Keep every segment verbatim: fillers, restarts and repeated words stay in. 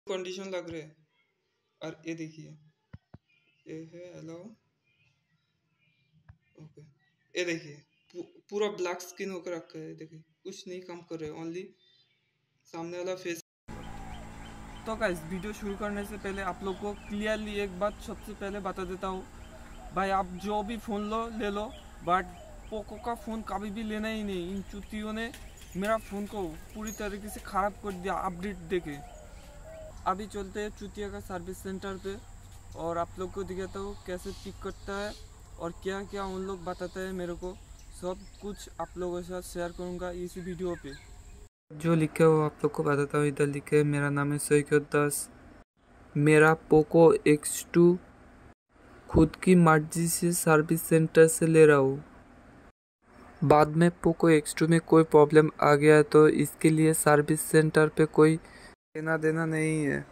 Condition लग रहे हैं। और ये देखिए, ये है हेलो, ओके। ये देखिए पू, पूरा ब्लैक स्किन होकर रखा है, देखिए कुछ नहीं काम कर रहे, ओनली सामने वाला फेस। तो गाइस, वीडियो शुरू करने से पहले आप लोग को क्लियरली एक बात सबसे पहले बता देता हूँ, भाई आप जो भी फ़ोन लो ले लो, बट पोको का फ़ोन कभी भी लेना ही नहीं। इन चुतियों ने मेरा फ़ोन को पूरी तरीके से ख़राब कर दिया अपडेट देके। अभी चलते हैं चुतिया का सर्विस सेंटर पे और आप लोग को दिखाता हूँ कैसे पिक करता है और क्या क्या उन लोग बताते हैं मेरे को। सब कुछ आप लोगों के साथ शेयर करूँगा इस वीडियो पे। जो लिखा है वो आप लोग को बताता हूँ। इधर लिखे है, मेरा नाम है सैकत दास, मेरा पोको एक्स टू खुद की मर्जी से सर्विस सेंटर से ले रहा हूँ। बाद में पोको एक्स टू में कोई प्रॉब्लम आ गया तो इसके लिए सर्विस सेंटर पे कोई लेना देना नहीं है।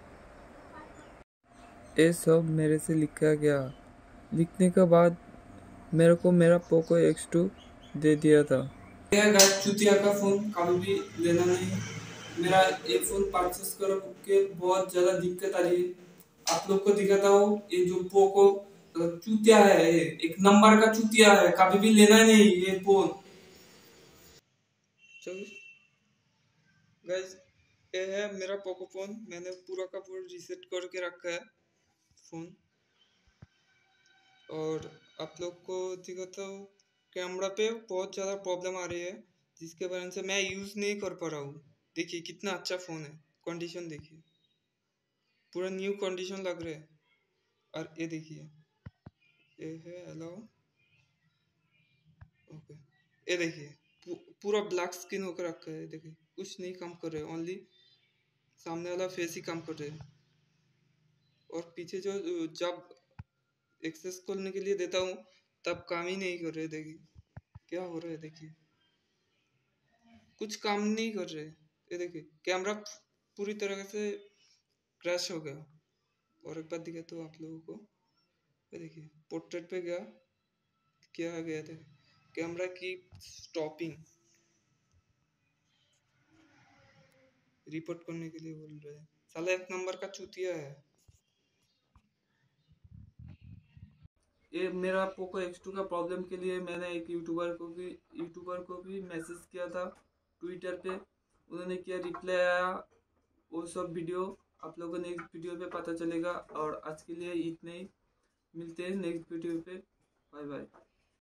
ये सब मेरे से लिखा गया। लिखने के बाद मेरे को मेरा पोको एक्स टू दे दिया था। यह गाइस चुतिया का फोन कभी भी लेना नहीं। मेरा ये फोन परचेस करो के बहुत ज्यादा दिक्कत आ रही है। आप लोग को दिखाता हूँ, ये जो पोको चुतिया है, ये एक नंबर का चुतिया है, कभी भी लेना नहीं ये फोन। चलो गाइस, ये है मेरा पोको फोन, मैंने पूरा का पूरा रीसेट करके रखा है फोन। और आप लोग को दिखाता हूँ, कैमरा पे बहुत ज़्यादा प्रॉब्लम आ रही है जिसके वजह से मैं यूज़ नहीं कर पा रहा हूँ। देखिए कितना अच्छा फ़ोन है, कंडीशन देखिए, पूरा न्यू कंडीशन लग रहा है। और ये देखिए, ये है हेलो, ओके। ये देखिए पू, पूरा ब्लैक स्किन होकर रखा है, देखिए कुछ नहीं काम कर रहे, ओनली सामने वाला फेस ही काम कर रहे हैं। और पीछे जो जब एक्सेस खोलने के लिए देता हूँ तब काम ही नहीं कर रहे, देखिए क्या हो रहा है, देखिए कुछ काम नहीं कर रहे। ये देखिए कैमरा पूरी तरह से क्रैश हो गया। और एक बार दिखा तो आप लोगों को, ये देखिए पोर्ट्रेट पे गया, क्या आ गया था, कैमरा की स्टॉपिंग रिपोर्ट करने के लिए बोल रहे हैं। साला एक नंबर का चूतिया है ये। मेरा पोको एक्स टू का प्रॉब्लम के लिए मैंने एक यूट्यूबर को भी यूट्यूबर को भी मैसेज किया था ट्विटर पे, उन्होंने किया रिप्लाई आया। वो सब वीडियो आप लोगों को नेक्स्ट वीडियो पे पता चलेगा। और आज के लिए इतने ही, मिलते हैं नेक्स्ट वीडियो पे। Bye bye.